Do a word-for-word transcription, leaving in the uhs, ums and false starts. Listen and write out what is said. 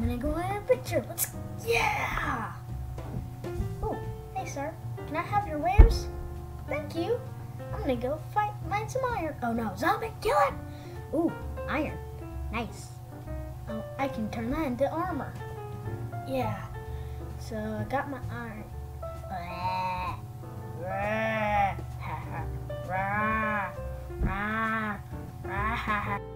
gonna go in a picture. Let's, yeah. Oh, hey sir, can I have your wares? Thank you. I'm gonna go fight, find some iron. Oh no, zombie, kill him. Ooh, iron, nice. Oh, I can turn that into armor. Yeah, so I got my iron. Rah, rah, rah, rah, rah, rah.